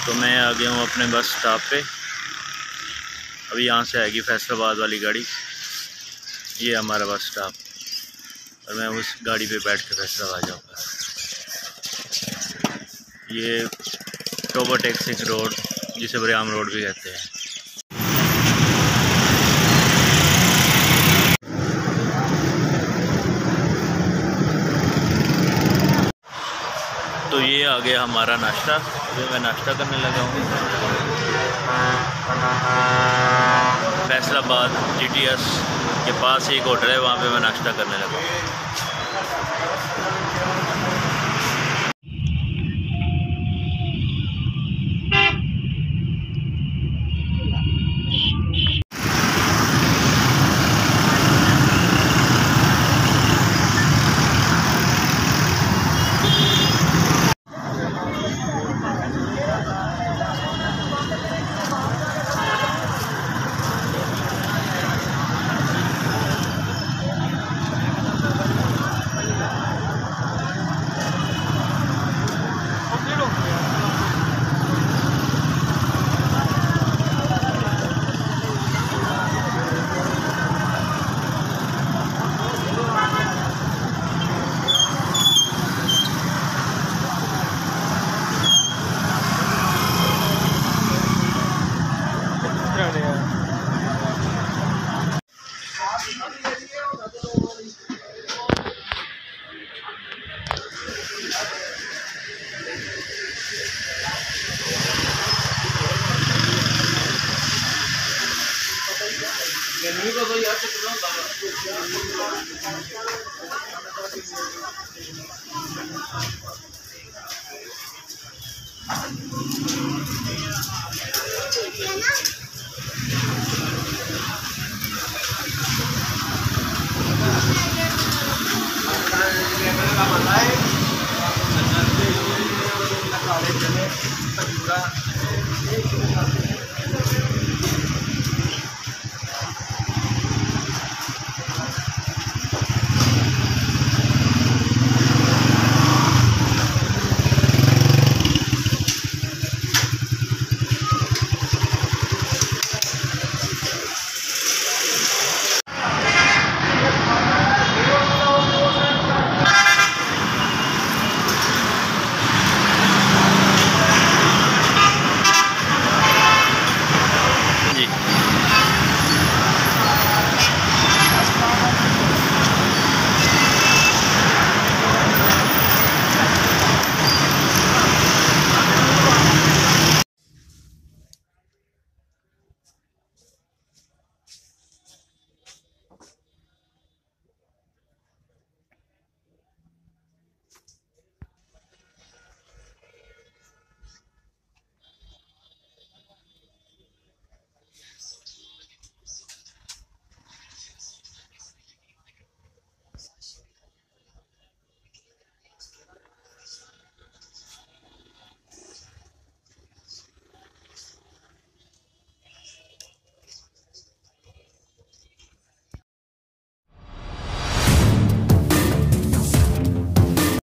तो मैं आ गया हूँ अपने बस स्टॉप पे। अभी यहाँ से आएगी फैसलाबाद वाली गाड़ी। ये हमारा बस स्टॉप और मैं उस गाड़ी पे बैठ के फैसलाबाद जाऊँगा। ये टोबोटेक सिंह रोड, जिसे बरियाम रोड भी कहते हैं। तो ये आ गया हमारा नाश्ता। अभी मैं नाश्ता करने लगा हूँ। फैसलाबाद GTS के पास ही एक होटल है, वहाँ पे मैं नाश्ता करने लगा हूँ।